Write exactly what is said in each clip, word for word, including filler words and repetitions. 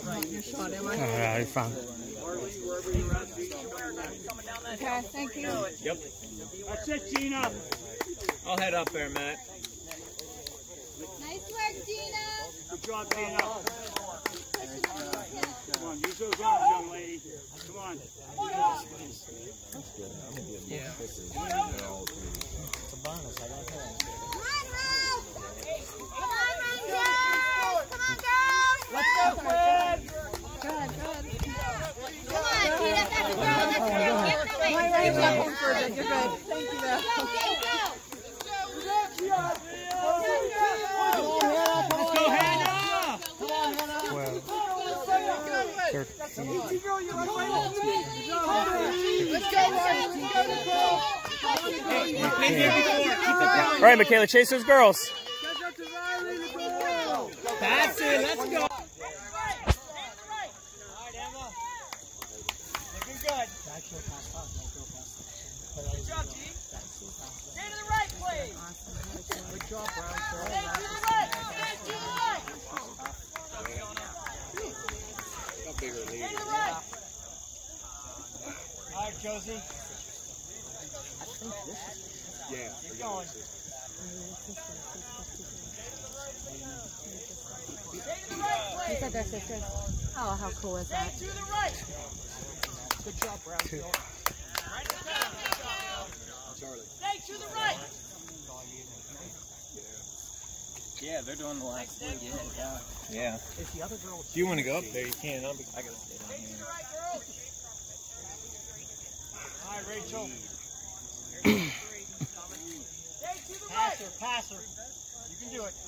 You're short, am I? Alright, you're fine. Okay, thank you. Yep. That's it, Gina. I'll head up there, Matt. Nice work, Gina. Good job, Gina. Come on, use those arms, young lady. Come on. Yeah. Come on, Ralph. Come on, Rangers. Come on, girls. Let's go, Fred. Good, good. Come on, Gina. That's a girl. That's a girl. Get the way. My right leg home further. You're good. Thank you, though. Go, go, Let's go, Hannah. Well, thirteen. All right, Michaela, chase those girls. That's it. Let's go. Good job, G. Stay to the right, please. Good job, Brown. Stay to the right. Stay to the right. Stay to the right. All right, Josie. Yeah. Keep going. Stay to the right, please. You said they're sisters. Oh, how cool is that? Stay to the right. Good job, Brown. Right to the back. Charlie. Stay to the right. Yeah, they're doing the last thing. Yeah, yeah. Yeah. If the other girl, if you want to go up there, you can. I'm, I gotta stay down here. Stay to the right, girl. All right, Rachel. Stay to the right. Pass her, pass her. You can do it.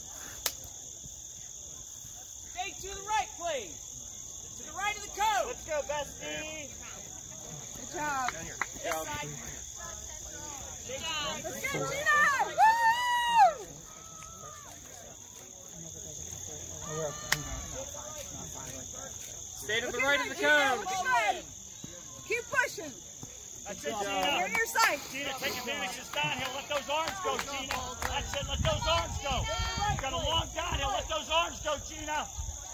Stay to the right, please. To the right of the code. Let's go, Bestie. Good job. Down here. Good job. Good job. Let's go, Gina! Woo! Stay to the right of the cone. Keep pushing. That's it, Gina. You're in your sight. Gina, take advantage of this downhill. Let those arms go, Gina. That's it. Let those arms go. You've got a long downhill. Let those arms go, Gina.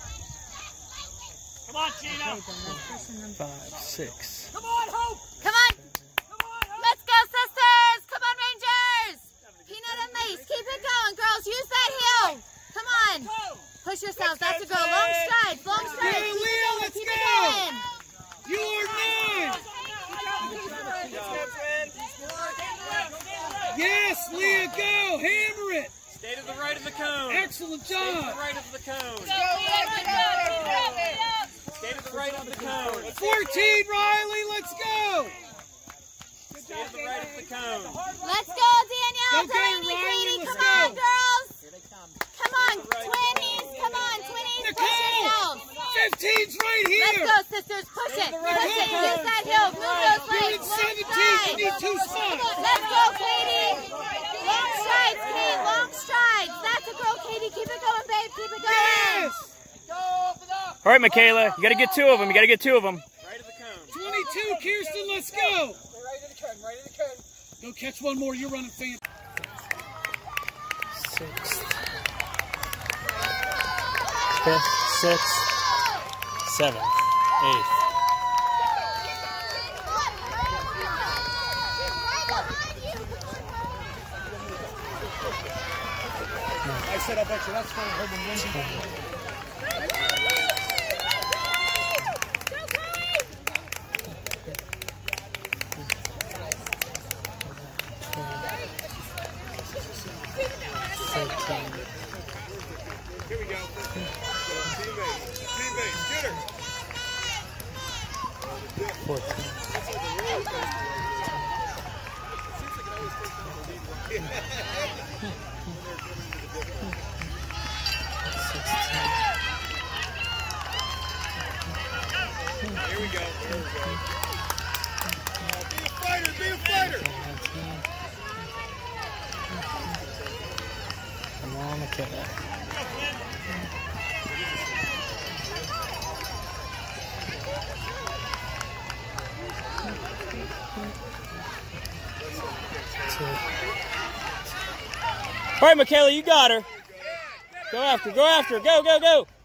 Come on, Gina. Five, six. Come on, Hope. Come on. Come on, Hope. Let's go, sisters. Come on, Rangers. Peanut and lace. Keep it going, girls. Use that heel. Come on. Push yourselves. That's a girl. Long strides. Long strides. Go, Leah. Let's Keep go. it going. You are nine. Yes, Leah, go. Hammer it. Stay to the right of the cone. Excellent job. Stay to the right of the cone. Stay to the right of the cone. fourteen, Riley. Let's go. Stay to the right of the cone. Let's go, Danielle. Go, Delaney, Riley, Katie. let's Come on, go. girls. Come on, twinnies. Come on, twinnies. Push Nicole. yourselves. fifteen's right Let's here. go, sisters. Push it. Push it. Use that heel. Move those You're in legs. Long seventeen. You strides. need two spots. Let's go, Katie. Long strides, Kate. Long strides. That's a girl, Katie. Keep it going, babe. Keep it going. Yes. All right, Michaela, you got to get two of them. You got to get two of them. Right of the cone. twenty-two, Kirsten. Let's go. Right of the cone. Right of the cone. Go catch one more. You're running fan. Sixth. Fifth, sixth, seventh, eighth. I said I bet you that's for her and Wendy. Here we go. Teammate. Teammate. Get her. fourteen. Here we go. Here we go. Be a fighter. Be a fighter. Come on, Michaela. All right, Michaela, you got her. Go after, go after, go, go, go.